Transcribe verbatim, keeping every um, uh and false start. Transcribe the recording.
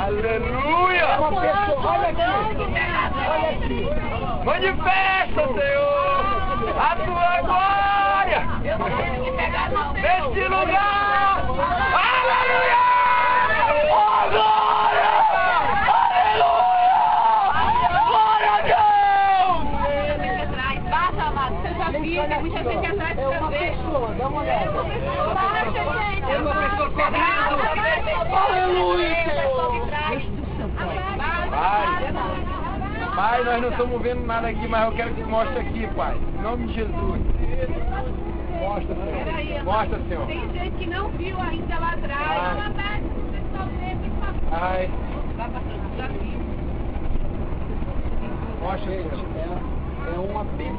Aleluia! É uma pessoa, olha aqui, olha aqui. Manifesta, Senhor, a tua glória neste lugar. Aleluia! Oh, glória! Aleluia! Glória a Deus! Baixa, amado. Você já viu? Tem muita gente atrás de É uma você. pessoa, dá uma olhada. Baixa, gente. É uma pessoa correndo. Aleluia, Senhor. Pai, Pai, nós não estamos vendo nada aqui, mas eu quero que mostre aqui, Pai. Em nome de Jesus. Mostra, Senhor. Peraí, Mostra, Senhor. tem gente que não viu ainda lá atrás. Ai, Vai passando, já viu. mostra, Gente, Senhor. é, é uma pessoa.